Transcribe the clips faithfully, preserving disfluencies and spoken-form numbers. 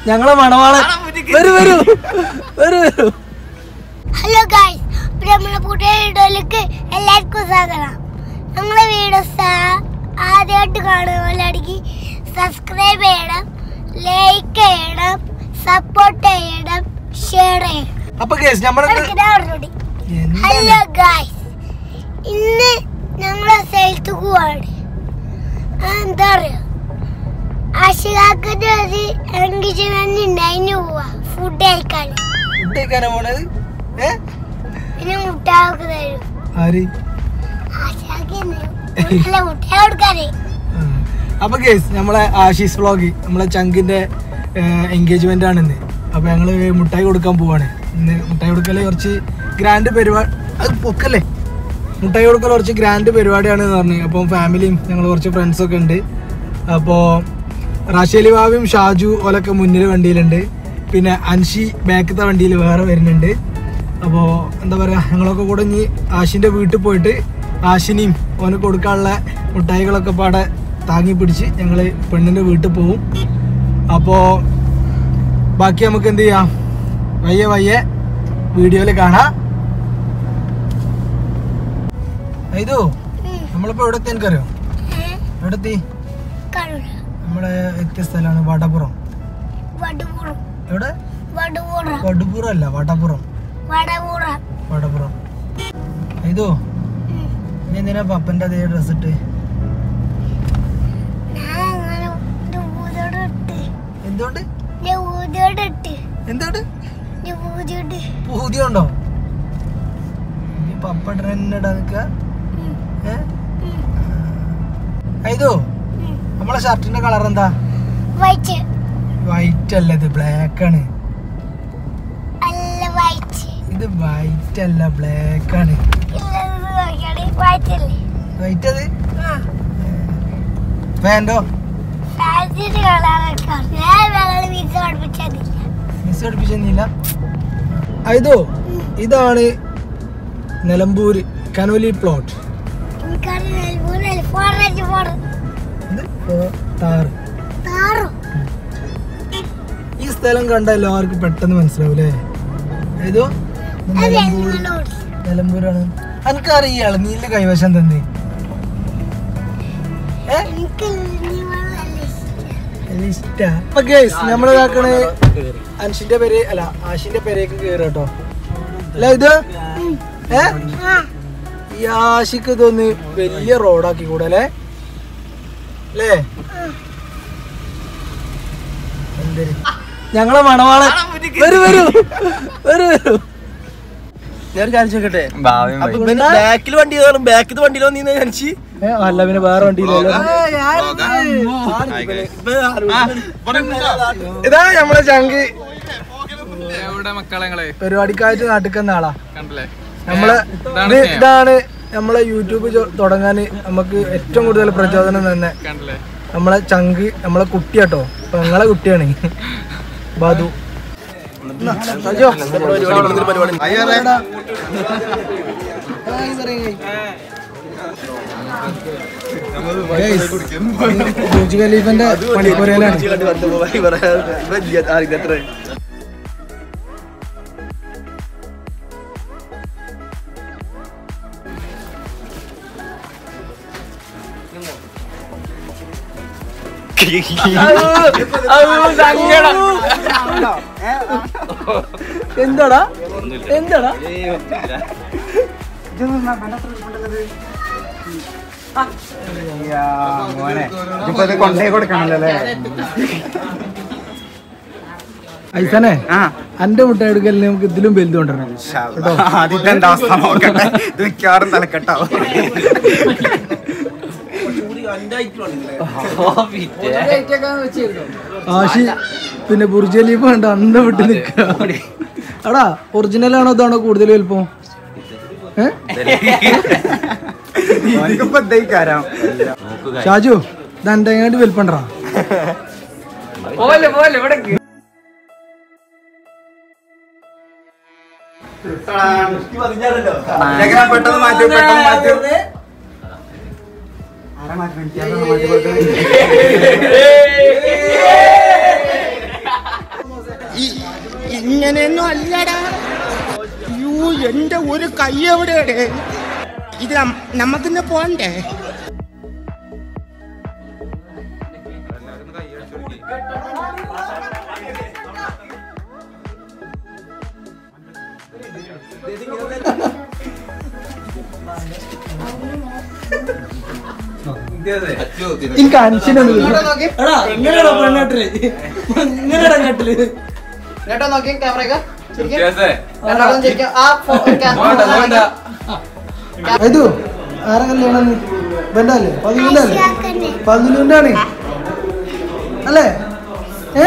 ഞങ്ങളെ മണവാളൻ വരൂ വരൂ വരൂ വരൂ. ഹലോ ഗൈസ്, നമ്മുടെ പുതിയ വീഡിയോയിലേക്ക് എല്ലാവർക്കും സ്വാഗതം. നമ്മളെ വീഡിയോസ് ആദ്യമായിട്ട് കാണുന്നവരാണെങ്കിൽ സബ്സ്ക്രൈബ് ചെയ്യണം, ലൈക്ക് ചെയ്യണം, സപ്പോർട്ട് ചെയ്യണം, ഷെയർ ചെയ്യണം. അപ്പൊ ഗൈസ് നമ്മുടെ ഹലോ ഗൈസ്, ഇന്ന് ഞങ്ങളെ സ്ഥലത്ത് പോവാണ്. എന്താ പറയാ, ആശികാക്കിന്റെ ഒരു എൻഗേജ്മെന്റ് ഉണ്ടായിന് പോവാ ഫുഡ് കഴിക്കാൻ. ഫുഡ് കഴിക്കാനാ പോണത്? പിന്നെ മുട്ടാക്ക് തരും. ആര്? മുട്ടാ കൊടുക്കാനേ. അപ്പൊ ഗൈസ്, നമ്മളെ ആശീസ് വ്ലോഗ്, നമ്മളെ ചങ്കിന്റെ എൻഗേജ്മെന്റ് ആണ് ഇന്ന്. അപ്പൊ ഞങ്ങള് മുട്ടായി കൊടുക്കാൻ പോവാണ്. ഇന്ന് മുട്ടായി കൊടുക്കല് കുറച്ച് ഗ്രാൻഡ് പരിപാടി. അത് പൊക്കല്ലേ, മുട്ടായി കൊടുക്കൽ കുറച്ച് ഗ്രാൻഡ് പരിപാടിയാണെന്ന് പറഞ്ഞു. അപ്പം ഫാമിലിയും ഞങ്ങൾ കുറച്ച് ഫ്രണ്ട്സൊക്കെ ഉണ്ട്. അപ്പോൾ റാഷേലി ബാബിയും ഷാജു ഓലൊക്കെ മുന്നിൽ വണ്ടിയിലുണ്ട്. പിന്നെ അൻഷി ബാക്കത്തെ വണ്ടിയിൽ വേറെ വരുന്നുണ്ട്. അപ്പോൾ എന്താ പറയുക, ഞങ്ങളൊക്കെ കൂടെ ഇനി ആഷിൻ്റെ വീട്ടിൽ പോയിട്ട് ആഷിനെയും ഓന് കൊടുക്കാനുള്ള മുട്ടായികളൊക്കെ പാടെ താങ്ങി പിടിച്ച് ഞങ്ങൾ പെണ്ണിൻ്റെ വീട്ടിൽ പോവും. അപ്പോൾ ബാക്കി നമുക്ക് എന്ത് ചെയ്യാം, വയ്യ വയ്യ വീഡിയോയിൽ കാണാം. ഇതോ നമ്മളിപ്പോ എവിടെ എത്തി എനിക്കറിയോ? എവിടെ എത്തി? നമ്മുടെ എത്തിയ സ്ഥലമാണ് വടപുറം. എവിടെ? വടുപുറം അല്ല, വടപുറം. വടപുറം. ഇതോ നീ എന്തിനാ പപ്പന്റെ അതേ ഡ്രസ് ഇട്ട്? എന്തുകൊണ്ട്? എന്തുകൊണ്ട്? പൂതിയുണ്ടോ? പപ്പ ട്രെൻഡിടാ നിക്ക. ഇതോ നമ്മളെ ഷർട്ടിന്റെ കളർ എന്താ? വൈറ്റ് അല്ല, ഇത് ബ്ലാക്ക് ആണ്. ഇത് വൈറ്റ് അല്ല, ബ്ലാക്ക് ആണ്. വൈറ്റ് അത് പാന്റോ? മിസ് പഠിപ്പിച്ചില്ല. ഇതോ ഇതാണ് നിലമ്പൂര് കനോലി പ്ലോട്ട്. ഈ സ്ഥലം കണ്ട എല്ലാവർക്കും പെട്ടെന്ന് മനസ്സിലാവൂലേ? ഏതോ നിലമ്പൂർ, നിലമ്പൂരാണ്. എനിക്കറിയാള് നീല കൈവശം തന്നെ. നമ്മളിതാക്കണ അൻഷിന്റെ പേര് അല്ല, ആഷിന്റെ പേരേക്ക് കേറ് കേട്ടോ. അല്ല ഇത് ഏ ഈ ആഷിക്ക് ഇതൊന്ന് വലിയ റോഡാക്കി കൂടെ അല്ലേ? അല്ലേ? ഞങ്ങളെ മണവാളൻ വരൂ വരൂ വരൂ വരൂ. ഞാൻ കാണിച്ചു നോക്കട്ടെ. ബാക്കിൽ വണ്ടി ബാക്കിൽ വണ്ടിയിലോ നീ കാണിച്ചു? അല്ല, പിന്നെ വേറെ വണ്ടിയിലോ. ഇതാ നമ്മളെ ചങ്ക് പരിപാടിക്കായിട്ട് നാട്ടിക്കുന്ന ആളാ. നമ്മള് ഇതാണ് നമ്മളെ യൂട്യൂബ് തുടങ്ങാൻ നമുക്ക് ഏറ്റവും കൂടുതൽ പ്രചോദനം തന്നെ നമ്മളെ ചങ്ക്, നമ്മളെ കുട്ടിയാട്ടോ. അപ്പൊ ഞങ്ങളെ കുട്ടിയാണ് ബാദു. ബുർജ് ഖലീഫന്റെ പണിപ്പുരയിലാണ്. എന്താടാ എന്താടാ കൊണ്ടേ കൊടുക്കണല്ലേ ഐസനെ? അന്റെ മുട്ട എടുക്കലിന് നമുക്ക് ഇതിലും വലുത് കൊണ്ടുവരണം. ആദ്യത്തെ അവസ്ഥ നോക്കട്ടെ, ഇത് മിക്കവാറും തലക്കെട്ടാവും. ആഷി പിന്നെ ബുർജ് ഖലീഫ ഉണ്ട്, അന്ത വിട്ട് നിൽക്കുക. അടാ ഒറിജിനൽ ആണോ ഇതാണോ കൂടുതൽ വലുപ്പം? ഷാജു ഇത് എന്റെ എങ്ങാണ്ട് വലുപ്പണ്ടാ? പെട്ടെന്ന് മാറ്റി പെട്ടെന്ന് മാറ്റി ഇങ്ങനെയൊന്നും അല്ലടാ. യൂ എന്റെ ഒരു കൈ എവിടെയാണ്? ഇത് നമുക്കിന്ന് പോണ്ടേ? എനിക്ക് അൻഷനൊന്നും എങ്ങനെയാണോ പെണ്ണാട്ടില് എങ്ങനെയാ കട്ടില് കേട്ടോ നോക്കി ക്യാമറ ഇത് ആരെ കല്യാണം ബന്ധല്ലേ പതിനൊന്നല്ലേ പതിനൊന്നാണ് അല്ലേ ഏ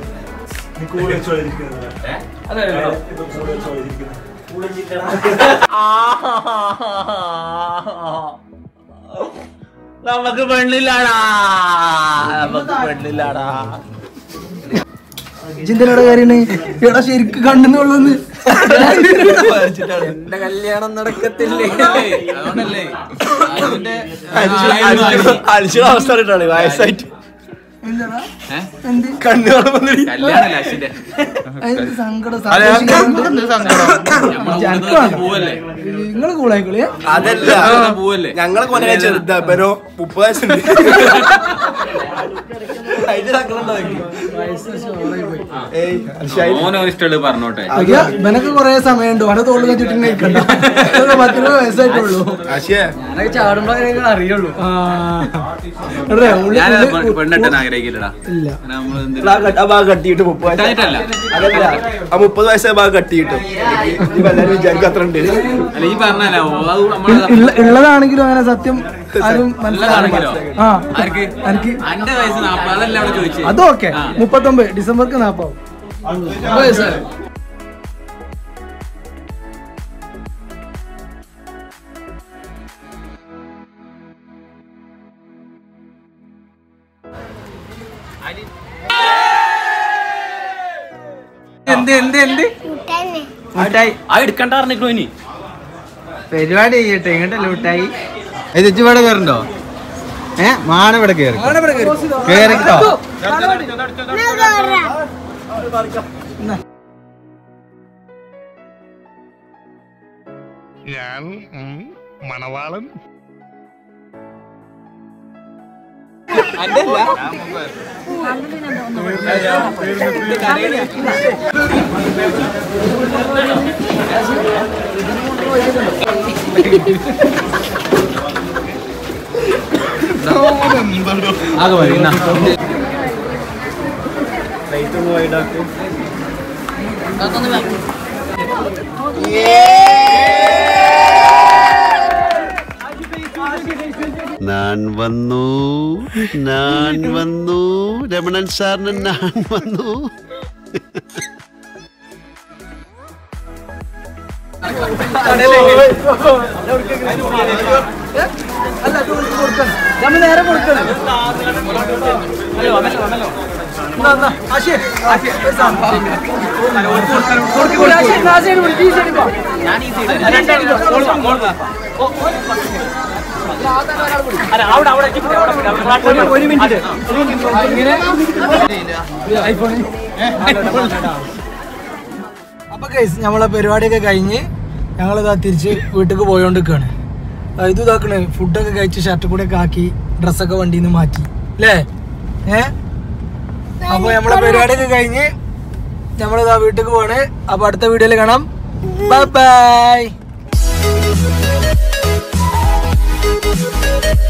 നമുക്ക് പെണ്ണില്ലാടാ നമുക്ക് പെണ്ണില്ലാടാ. ചിന്തനോടെ കാര്യമാണ് എടാ ശരിക്ക് കണ്ടെന്നുള്ളന്ന് എന്റെ കല്യാണം നടക്കത്തില്ലേ? അതുകൊണ്ടല്ലേ അവസ്ഥ വയസ്സായിട്ട് നിങ്ങള് കൂളായിക്കോളി. അതല്ല ഞങ്ങളെ കൊല്ലം ചെറുതാ ഇപ്പൊ മുപ്പത് വയസ്സുണ്ട്. പറഞ്ഞോട്ടെ നിനക്ക് കൊറേ സമയമുണ്ട് അവിടെ തോള് കച്ചിട്ട് പത്തിരുപത് വയസ്സായിട്ടുള്ളൂ. ചാടുമ്പോ അറിയുള്ളൂ. കട്ടിയിട്ട് മുപ്പത് ആ മുപ്പത് വയസ്സായ ഭാഗം കട്ടിയിട്ടു വിചാരിക്കും അത്ര ഉണ്ട്. ഉള്ളതാണെങ്കിലും അങ്ങനെ സത്യം ആരും മനസ്സിലാണെങ്കിലോ അതൊക്കെ മുപ്പത്തൊമ്പത് ഡിസംബർക്ക് നാപ്പാവും. എന്ത് എന്ത് എന്ത് മിഠായി ആ എടുക്കണ്ട പറഞ്ഞിക്കണോ? ഇനി പരിപാടി ചെയ്യട്ടെ. ഇങ്ങോട്ടല്ലേ മിഠായി? ഇത് ഇവിടെ കയറണ്ടോ? ഏ മാണ ഇവിടെ കയറി കേറിട്ടോ. ഞാൻ മണവാളൻ. ഞാൻ വന്നു ഞാൻ വന്നു രമണൻ സാറിന് ഞാൻ വന്നു. നേരെ കൊടുക്കണം. ഒരു മിനിറ്റ് അപ്പൊ ഗൈസ് നമ്മളെ പരിപാടിയൊക്കെ കഴിഞ്ഞ് ഞങ്ങളിതാ തിരിച്ച് വീട്ടിലേക്ക് പോയോണ്ടിരിക്കുകയാണ്. ഇത് ഇതാക്കണേ ഫുഡൊക്കെ കഴിച്ച് ഷർട്ട് കൂടെ ഒക്കെ ആക്കി ഡ്രസ്സൊക്കെ വണ്ടിയിൽ നിന്ന് മാറ്റി അല്ലേ ഏ അപ്പൊ നമ്മളെ പരിപാടിയൊക്കെ കഴിഞ്ഞ് നമ്മളിതാ വീട്ടിലേക്ക് പോവാണ്. അപ്പൊ അടുത്ത വീഡിയോയിൽ കാണാം. Bye by.